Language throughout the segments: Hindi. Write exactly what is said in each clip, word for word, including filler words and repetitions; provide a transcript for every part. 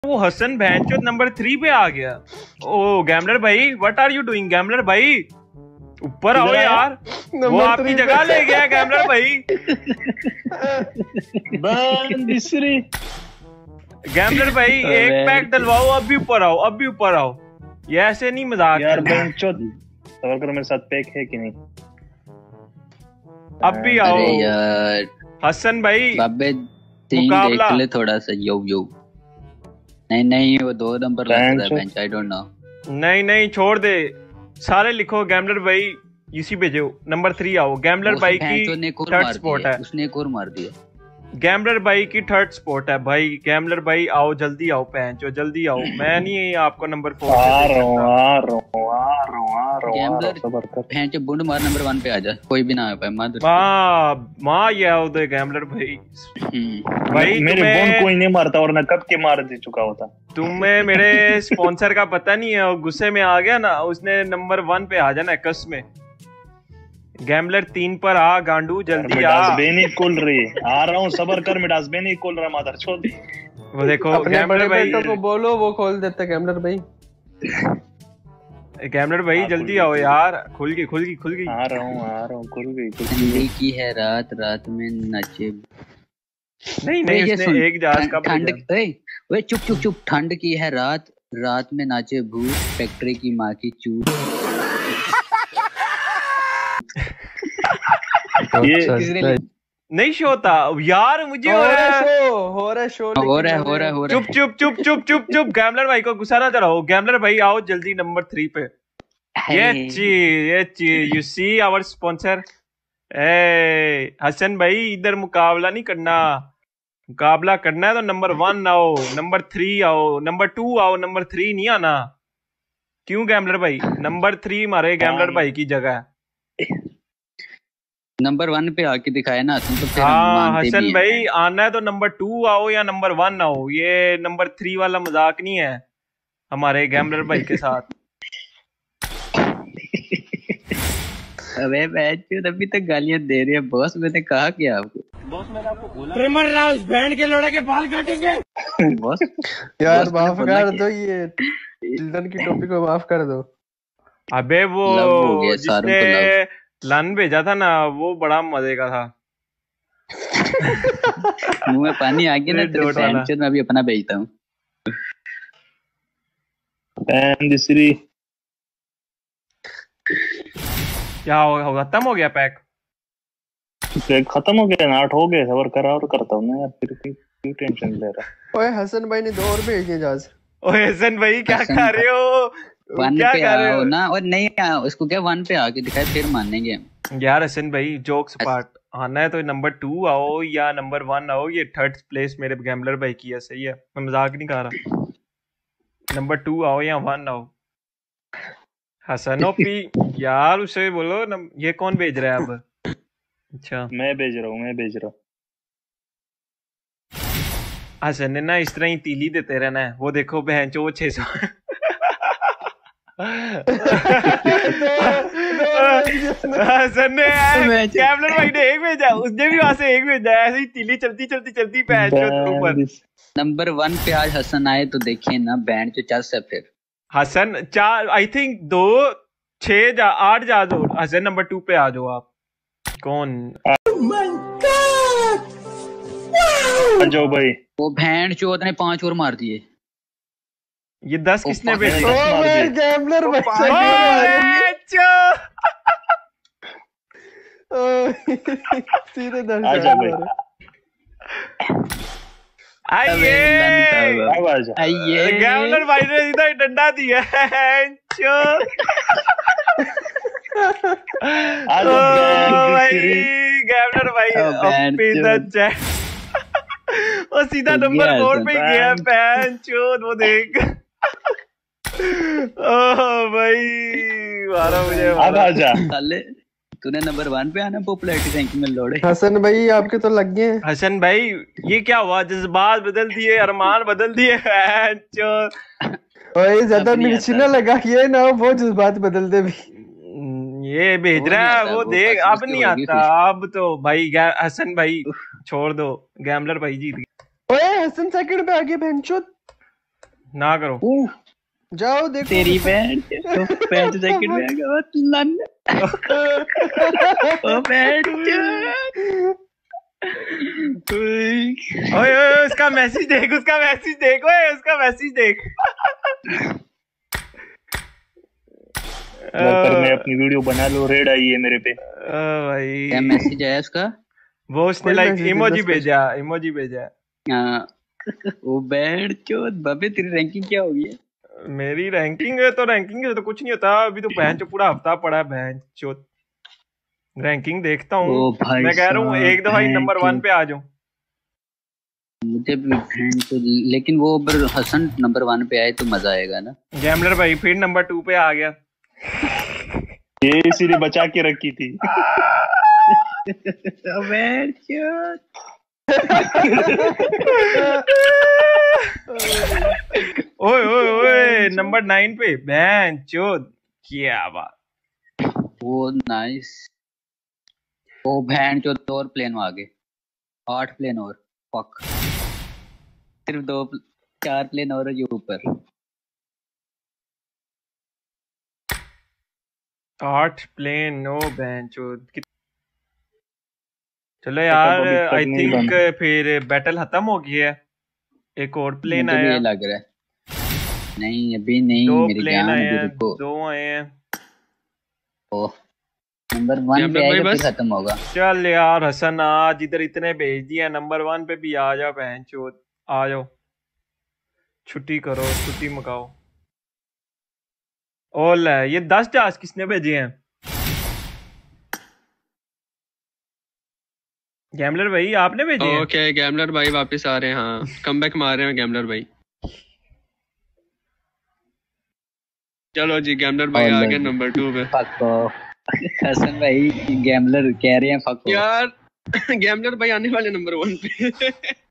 वो हसन भैंचो नंबर थ्री पे आ गया। ओ गैमलर भाई व्हाट आर यू डूइंग? गैमलर भाई ऊपर आओ यार, वो आपकी जगह ले गया गैमलर भाई। गैमलर भाई एक पैक डलवाओ, अब भी ऊपर आओ, अब भी ऊपर आओ। ये ऐसे नहीं मजाक यार बेंचो सवाल करो मेरे साथ पैक है कि नहीं? अब भी आओ यार हसन भाई। बाबे मुकाबला देख ले थोड़ा सा। यो यो नहीं नहीं वो दो नंबर लग रहा है बेंच। I don't know. नहीं नहीं छोड़ दे, सारे लिखो गैमलर भाई इसी पे जो नंबर थ्री आओ। गैमलर भाई की थर्ड स्पॉट है, उसने एक और मार दिया। गैमलर भाई की थर्ड स्पॉट है भाई। गैमलर भाई आओ जल्दी आओ, पैंचो जल्दी आओ। मैं नहीं आपको नंबर फोर आ रहा हूं आ रहा हूं आ रहा हूं आ रहा हूं। गैमलर पैंचो बुंड मार नंबर वन पे आ जा, कोई भी ना आ पाए। मार मां मां ये आओ दे गैमलर भाई। भाई मेरे बोन कोई नहीं मारता और मैं कब के मार दे चुका होता। तुम्हें मेरे स्पॉन्सर का पता नहीं है, गुस्से में आ गया ना, उसने नंबर वन पे आ जाना कस में। गैमलर तीन पर आ गांडू जल्दी आ। बेनी खोल रही आ रहा हूँ, सबर कर मिडास बेनी खोल रहा मादर छोड़। वो देखो अपने बड़े बेटों को बोलो वो खोल देते गैमलर भाई। गैमलर भाई जल्दी आओ यार, खुल गई खुल गई खुल गई। आ रहा हूँ आ रहा हूँ खुल गई खुल गई की है रात रात में नाचे। नहीं नहीं उसने एक जहाज का ठंड वे चुप चुप चुप। ठंड की है रात रात में नाचे भूत फैक्ट्री की माँ की चूत। ये नहीं शो था यार, मुझे हो रहा है हो रहा है शो हो रहा है हो रहा है हो रहा है। चुप चुप चुप चुप चुप चुप। गैमलर भाई को गुस्सा ना चढ़ाओ। गैमलर भाई आओ जल्दी नंबर थ्री पे। ये ची ये ची यू सी आवर स्पॉन्सर। ए हसन भाई इधर मुकाबला नहीं करना, मुकाबला करना है तो नंबर वन आओ, नंबर थ्री आओ, नंबर टू आओ, नंबर थ्री नहीं आना। क्यों गैमलर भाई? नंबर थ्री मारे गैमलर भाई की जगह। नंबर वन पे आके दिखाए ना तो फिर हाँ हसन भाई आना है तो नंबर टू आओ या नंबर वन आओ। ये नंबर थ्री वाला मजाक नहीं है हमारे गैमलर भाई के साथ। अबे बैठ अभी तक गालियां दे रही है बॉस। मैंने कहा क्या आपको? बॉस मैंने आपको बोला प्रेमर राज बैंड के लोड़े के बाल काटेंगे। बॉस यार माफ कर दो, ये चिल्ड्रन की टॉपिक को माफ कर दो। अबे वो जिसने लन भेजा था ना वो बड़ा मजे का था। मुंह में पानी आ गया ना तेरे टेंशन में। अभी अपना भेजता हूँ। क्या होगा? खत्म हो गया पैक? पैक खत्म हो गया ना, आठ हो गए। सबर करा और करता हूँ ना यार, फिर क्यों टेंशन ले रहा? ओए हसन भाई ने दो और भेज दिए जहाज। ओए हसन भाई क्या कर रहे हो? वन क्या पे कर रहे हो ना? और नहीं उसको क्या वन पे आके दिखाए फिर मानेंगे यार। हसन भाई जोक्स पार्ट आना है तो नंबर टू आओ या नंबर वन आओ। ये थर्ड प्लेस मेरे गैमलर भाई की है, सही है, मैं मजाक नहीं कर रहा। नंबर टू आओ या वन आओ। हसन ओपी यार उसे बोलो न, ये कौन भेज रहा है अब? अच्छा मैं भेज रहा हूँ मैं भेज रहा हूँ। हसन ने ना इस तरह ही तीली देते रहना है। वो देखो बहन चो छह सौ हसन ने गैमलर भाई ने एक भेजा, उसने भी वहां से एक भेजा। ऐसे ही तीली चलती चलती चलती बहन चो ऊपर। नंबर वन पे आज हसन आए तो देखिए ना बैंड जो चल से फिर हसन चार आई थिंक दो छह जा आठ जा दो। हसन नंबर टू पे आ जाओ आप। कौन जो भाई वो भैंड चौथ ने पांच और मार दिए। ये दस किसने भेजे? गैमलर भाई सीधे दस। आजा भाई आइए आइए। गैमलर भाई ने सीधा ही डंडा दिया है। गैमलर भाई और सीधा नंबर फोर पे गया पैन चोद। वो देख ओह भाई मारा मुझे। अब आजा साले तूने नंबर वन पे आना पॉपुलैरिटी रैंकिंग में लोड़े। हसन भाई आपके तो लग गए। हसन भाई ये क्या हुआ? जज्बात बदल दिए, अरमान बदल दिए। ओए ज्यादा मिर्ची ना लगा ये ना वो जज्बात बदल दे भी। ये भेज रहा है वो देख। अब नहीं आता अब तो भाई। हसन भाई छोड़ दो, गैमलर भाई जीत गए। ओए हसन सेकंड पे आ गए बहनचोद। ना करो। जाओ देखो तेरी बहन तो पैंट जैकेट में आ गया लन। ओ बैठ ओए ओए उसका मैसेज देख, उसका मैसेज देख, ओए उसका मैसेज देख। वर्कर मैं अपनी वीडियो बना लो, रेड आई है मेरे पे। भाई क्या मैसेज आया उसका? वो उसने लाइक इमोजी भेजा, इमोजी भेजा। हाँ वो बैठ चोद बाबे तेरी रैंकिंग क्या होगी है? मेरी रैंकिंग है तो रैंकिंग है तो कुछ नहीं होता, अभी तो बहन चो पूरा हफ्ता पड़ा है बहन चो। रैंकिंग देखता हूँ, मैं कह रहा हूँ एक दफा ही नंबर वन पे आ जाऊं। मुझे भी बहन चो, लेकिन वो अगर हसन नंबर वन पे आए तो मजा आएगा ना। गैमलर भाई फिर नंबर टू पे आ गया। ये इसीलिए बचा के रखी थी। ओए ओए ओए नंबर नाइन पे बहन चोद, क्या बात। वो नाइस। वो बहन चोद दो और प्लेन आ गए, आठ प्लेन और फक, सिर्फ दो चार प्लेन और ये ऊपर। आठ प्लेन नो बहन चोद। चलो यार आई थिंक फिर बैटल खत्म हो गया है। एक और प्लेन मुझे आया, भी ये लग रहा है। नहीं अभी नहीं, दो मेरी प्लेन जान आए अभी हैं, रुको। दो आए हैं। ओह नंबर वन पे आएगा फिर खत्म होगा। चल यार हसन आज इधर इतने भेज दिया, नंबर वन पे भी आ जाओ बहन चोद, आ जाओ छुट्टी करो, छुट्टी मकाओ। ओल ये दस जहाज किसने भेजे हैं? गैमलर भाई आपने भेजे हैं? ओके गैमलर भाई वापस आ रहे हैं। हाँ कमबैक मार रहे हैं गैमलर भाई। चलो जी गैमलर भाई आ गए नंबर टू पे। Fuck off. हसन भाई गैमलर कह रहे हैं फक ऑफ। यार गैमलर भाई आने वाले नंबर वन पे।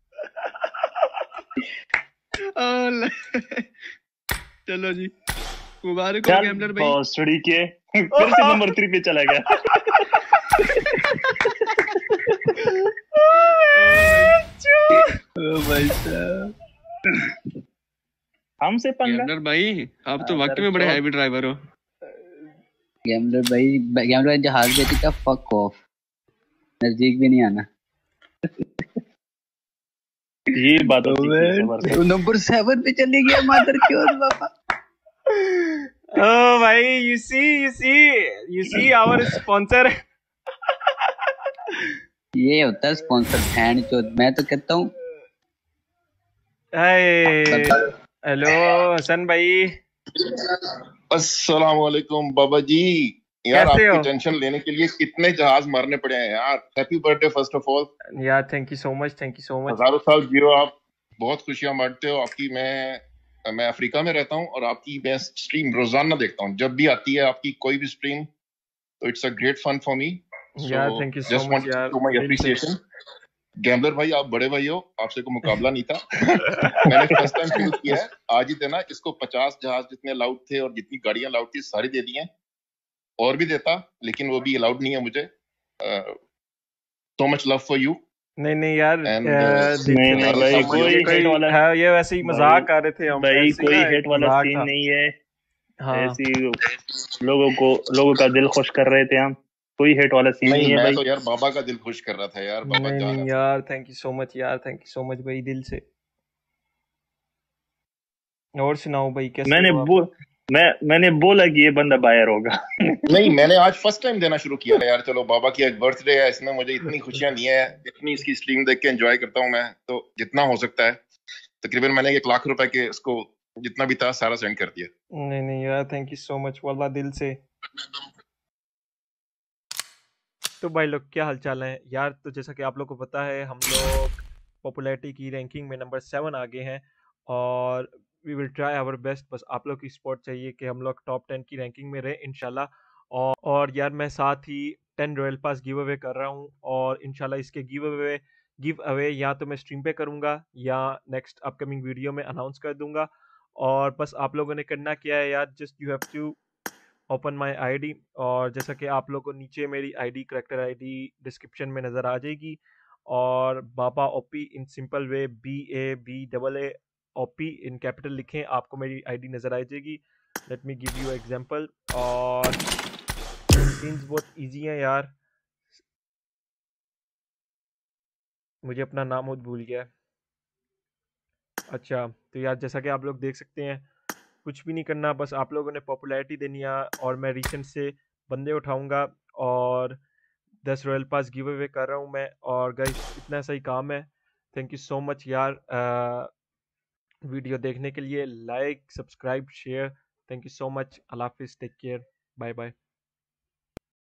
चलो जी मुबारक हो गैमलर भाई। भोसड़ी के फिर से नंबर थ्री पे चला गया। ओ भाई साहब हमसे पंगा। गैमलर भाई आप तो वाकई में बड़े हैवी ड्राइवर हो। गैमलर भाई गैमलर भाई जहाज बेची का फक ऑफ, नजदीक भी नहीं आना। ये बात तो नंबर सेवन पे चले गया मदर क्यों बाबा। ओ भाई you see you see you see our sponsor. ये होता है स्पॉन्सर फैन चोद। मैं तो कहता हूँ हेलो हसन भाई। अस्सलाम वालेकुम बाबा जी। यार आपकी टेंशन लेने के लिए कितने जहाज मारने पड़े हैं यार। Happy birthday first of all यार। Thank you so much, thank you so much. हजारों साल जियो आप, बहुत खुशियां बांटते हो। आपकी मैं मैं अफ्रीका में रहता हूँ और आपकी मैं स्ट्रीम रोजाना देखता हूँ, जब भी आती है आपकी कोई भी स्ट्रीम, तो it's a great fun for me. यार थैंक यू सो मच यार, टू माय अप्रिसिएशन। गैमलर भाई आप बड़े भाई हो, आपसे कोई मुकाबला नहीं था। मैंने फर्स्ट टाइम शुरू किया है आज ही देना। इसको पचास जहाज जितने अलाउड थे और जितनी गाड़ियां अलाउड थी सारी दे दी हैं, और भी देता लेकिन वो भी अलाउड नहीं है मुझे। So much love for you. नहीं नहीं यार And, uh, नहीं नहीं भाई कोई हेट वाला है, ये वैसे ही मजाक कर रहे थे हम भाई, कोई हेट वाला सीन नहीं है। हाँ। ऐसी लोगों को लोगों का दिल खुश कर रहे थे हम, कोई हेट वाला सीन नहीं, नहीं है भाई। तो यार बाबा का दिल खुश कर रहा था यार। बाबा नहीं, नहीं यार थैंक यू सो मच यार, थैंक यू सो मच भाई दिल से। और सुनाओ भाई कैसे मैंने वो मैं मैंने बोला कि ये बंदा बाहर होगा। नहीं मैंने आज फर्स्ट टाइम देना शुरू किया यार। चलो बाबा की आज बर्थडे है, इसने मुझे इतनी खुशियां दी हैं, इतनी इसकी स्ट्रीम देख के एंजॉय करता हूँ मैं, तो जितना हो सकता है तकरीबन मैंने एक लाख रुपए के इसको जितना भी था सारा सेंड कर दिया। नहीं नहीं यार थैंक यू सो मच वाला दिल से। तो भाई लोग क्या हालचाल है यार। तो जैसा कि आप लोग को पता है हम लोग पॉपुलैरिटी की रैंकिंग में नंबर सेवन आ गए हैं और we will try our best. बस आप लोग की सपोर्ट चाहिए कि हम लोग टॉप टेन की रैंकिंग में रहे इंशाल्लाह। और, और यार मैं साथ ही ten royal pass giveaway कर रहा हूँ और इंशाल्लाह इसके गिव अवे गिव अवे या तो मैं स्ट्रीम पे करूँगा या नेक्स्ट अपकमिंग वीडियो में अनाउंस कर दूंगा। और बस आप लोगों ने करना क्या है यार, just you have to open my ID. और जैसा कि आप लोगों को नीचे मेरी आईडी करेक्टर आईडी डिस्क्रिप्शन में नज़र आ जाएगी। और Baba OP in simple way, B A B double A OP in capital लिखें, आपको मेरी आईडी नज़र आ जाएगी। Let me give you example. और स्किन्स बहुत इजी हैं यार, मुझे अपना नाम बहुत भूल गया है। अच्छा तो यार जैसा कि आप लोग देख सकते हैं, कुछ भी नहीं करना, बस आप लोगों ने पॉपुलैरिटी देनी है और मैं रिसेंट से बंदे उठाऊंगा और दस रॉयल पास गिव अवे कर रहा हूँ मैं। और गाइस इतना सा ही काम है। थैंक यू सो मच यार आ, वीडियो देखने के लिए। Like, subscribe, share. Thank you so much. अल्लाह हाफिज़, टेक केयर, बाय बाय।